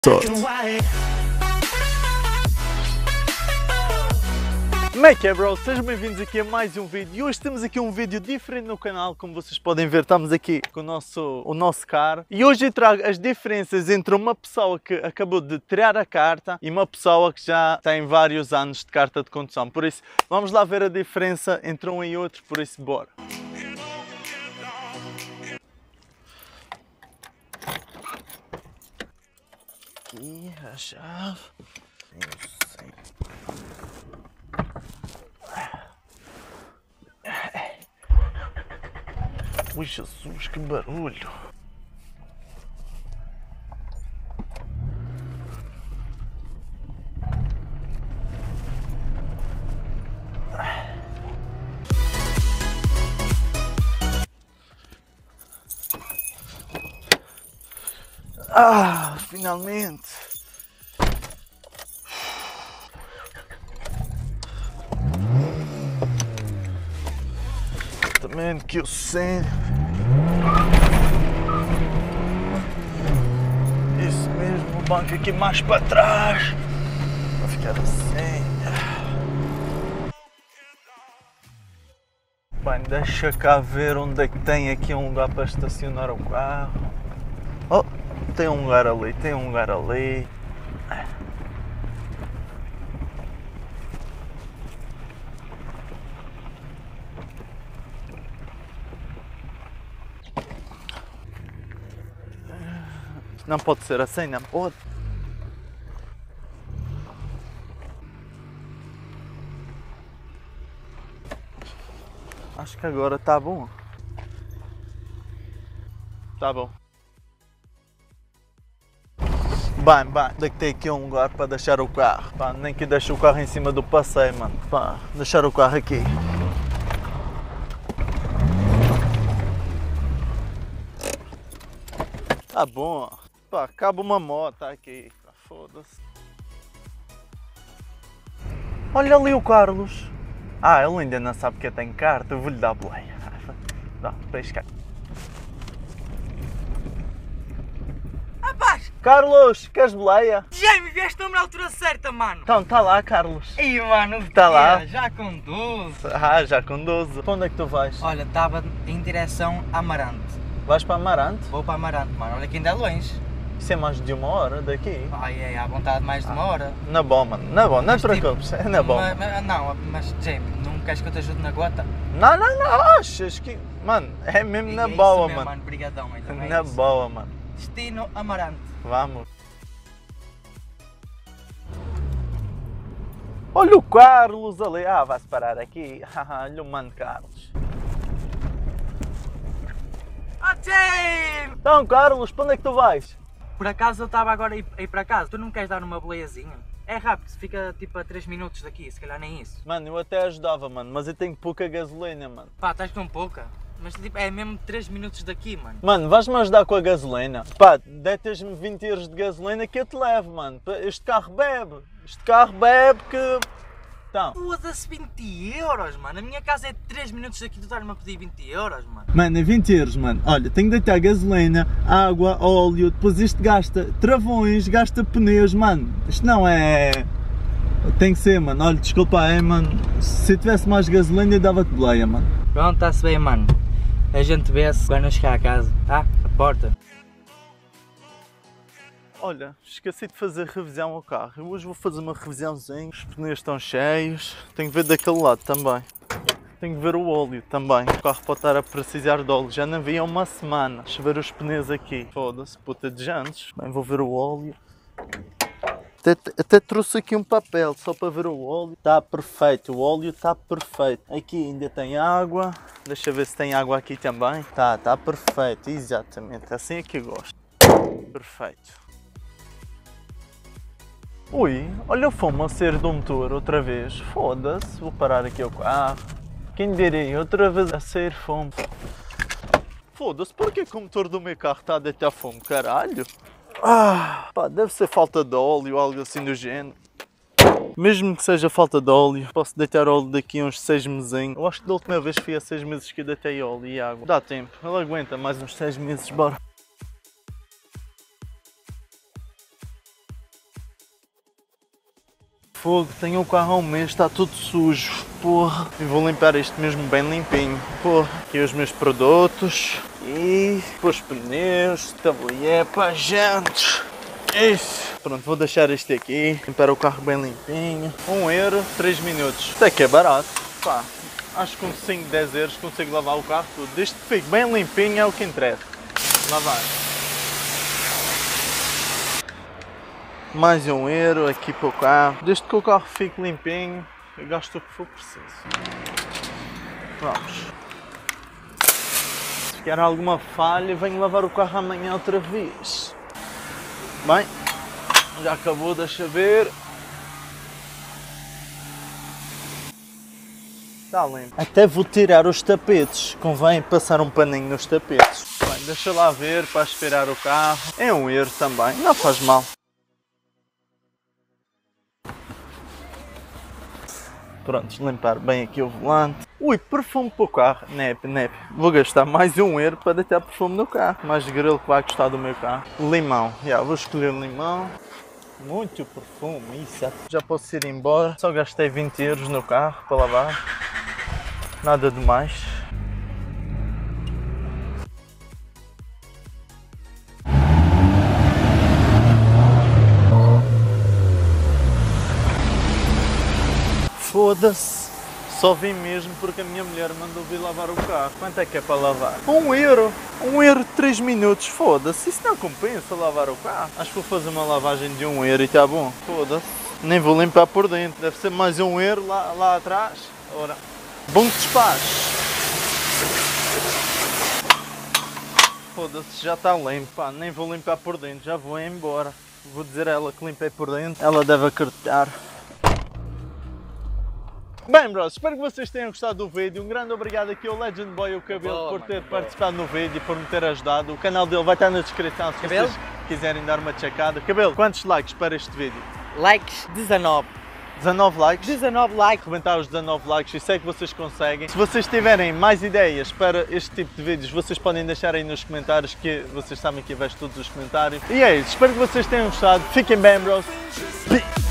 Como é que é, bro? Sejam bem-vindos aqui a mais um vídeo e hoje temos aqui um vídeo diferente no canal. Como vocês podem ver, estamos aqui com o nosso carro e hoje eu trago as diferenças entre uma pessoa que acabou de tirar a carta e uma pessoa que já tem vários anos de carta de condução. Por isso, vamos lá ver a diferença entre um e outro, por isso, bora! Aqui a chave. Ui, Jesus, que barulho! Ah, finalmente! Também que eu sei. Isso mesmo, o banco aqui mais para trás. Vai ficar assim. Bem, deixa cá ver onde é que tem aqui um lugar para estacionar o carro. Oh, tem um lugar ali, tem um lugar ali. Não pode ser assim, não pode. Acho que agora está bom. Está bom. Bem, daqui tem aqui um lugar para deixar o carro. Pá, nem que deixe o carro em cima do passeio, mano. Pá, deixar o carro aqui. Tá bom. Pá, cabe uma moto aqui. Foda-se. Olha ali o Carlos. Ah, ele ainda não sabe que eu tenho carta. Eu vou-lhe dar boleia. Dá, deixa cá. Rapaz! Carlos, queres boleia? Jamie, vieste na altura certa, mano! Então, tá lá, Carlos. Ih, mano, Tá lá? Já conduz. Ah, já com 12. Para onde é que tu vais? Olha, estava em direção a Amarante. Vais para Amarante? Vou para Amarante, mano. Olha que ainda é longe. Isso é mais de 1 hora daqui. Ai, é, à vontade mais de 1 hora. Na boa, mano. Na boa, não te Mas, tipo, preocupes. É na boa. Mas Jamie, não queres que eu te ajude na gota? Não, achas que... Mano, é mesmo na É boa, isso mesmo, mano. Brigadão, então é Na isso. boa, mano. Destino Amarante. Vamos. Olha o Carlos ali. Ah, vai-se parar aqui. Olha o mano Carlos. Ah, Jamie! Então, Carlos, para onde é que tu vais? Por acaso eu estava agora a ir para casa. Tu não me queres dar uma boleiazinha? É rápido, fica tipo a 3 minutos daqui, se calhar nem isso. Mano, eu até ajudava, mano, mas eu tenho pouca gasolina, mano. Pá, estás com pouca? Mas tipo, é mesmo 3 minutos daqui, mano. Mano, vais-me ajudar com a gasolina? Pá, detas-me 20 euros de gasolina que eu te levo, mano. Este carro bebe. Este carro bebe que... Então. Foda-se 20 euros, mano. A minha casa é 3 minutos daqui, tu estás-me a pedir 20 euros, mano. Mano, é 20 euros, mano. Olha, tenho que deitar gasolina, água, óleo, depois isto gasta travões, gasta pneus, mano. Isto não é... Tem que ser, mano. Olha, desculpa aí, mano. Se eu tivesse mais gasolina, eu dava-te boleia, mano. Pronto, está-se bem, mano. A gente vê-se quando eu chegar a casa, tá? A porta. Olha, esqueci de fazer revisão ao carro. Eu hoje vou fazer uma revisãozinha. Os pneus estão cheios. Tenho que ver daquele lado também. Tenho que ver o óleo também. O carro pode estar a precisar de óleo. Já não vi há uma semana. Deixa eu ver os pneus aqui. Foda-se, puta de jantes. Bem, vou ver o óleo. Até trouxe aqui um papel só para ver o óleo. Está perfeito, o óleo está perfeito. Aqui ainda tem água. Deixa eu ver se tem água aqui também. Está perfeito, exatamente. Assim é que eu gosto. Perfeito. Ui, olha o fumo a sair do motor outra vez. Foda-se, vou parar aqui o carro. Quem diria, outra vez a sair fumo. Foda-se, porquê que o motor do meu carro está a deitar fumo, caralho? Ah, pá, deve ser falta de óleo ou algo assim do género. Mesmo que seja falta de óleo, posso deitar óleo daqui a uns 6 mesinhos. Eu acho que da última vez foi há 6 meses que eu deitei óleo e água. Dá tempo, ele aguenta mais uns 6 meses, bora. Fogo, tenho o carro há um mês, está tudo sujo. Porra. E vou limpar isto mesmo bem limpinho. Porra. Aqui os meus produtos. E os pneus, tabuleiro para jantes. Isso. Pronto, vou deixar este aqui. Limpar o carro bem limpinho. 1€, 3 minutos. Até que é barato. Pá, acho que com 5, 10 euros consigo lavar o carro tudo. Desde que fique bem limpinho é o que interessa. Lavar. Mais 1€ aqui para o carro. Desde que o carro fique limpinho, eu gasto o que for preciso. Vamos. Se ficar alguma falha, venho lavar o carro amanhã outra vez. Bem, já acabou, deixa ver. Está limpo. Até vou tirar os tapetes. Convém passar um paninho nos tapetes. Bem, deixa lá ver para aspirar o carro. É 1€ também, não faz mal. Pronto, limpar bem aqui o volante. Ui, perfume para o carro. Nep. Vou gastar mais 1€ para deitar perfume no carro. Mais grilo que vai gostar do meu carro. Limão. Vou escolher limão. Muito perfume, isso. Já posso ir embora. Só gastei 20€ no carro para lavar. Nada demais. Foda-se, só vim mesmo porque a minha mulher mandou vir lavar o carro. Quanto é que é para lavar? 1€, 3 minutos, foda-se, isso não compensa lavar o carro. Acho que vou fazer uma lavagem de 1€ e está bom, foda-se. Nem vou limpar por dentro, deve ser mais 1€ lá atrás. Ora, bom despacho. Foda-se, já está limpo, pá, nem vou limpar por dentro, já vou embora. Vou dizer a ela que limpei por dentro, ela deve acreditar. Bem, bros, espero que vocês tenham gostado do vídeo. Um grande obrigado aqui ao Legend Boy, o Cabelo, por ter participado no vídeo e por me ter ajudado. O canal dele vai estar na descrição se vocês quiserem dar uma checada. Cabelo, quantos likes para este vídeo? Likes 19. 19 likes? 19 likes. Rebentar os 19 likes e sei que vocês conseguem. Se vocês tiverem mais ideias para este tipo de vídeos, vocês podem deixar aí nos comentários, que vocês sabem que eu vejo todos os comentários. E é isso, espero que vocês tenham gostado. Fiquem bem, bros.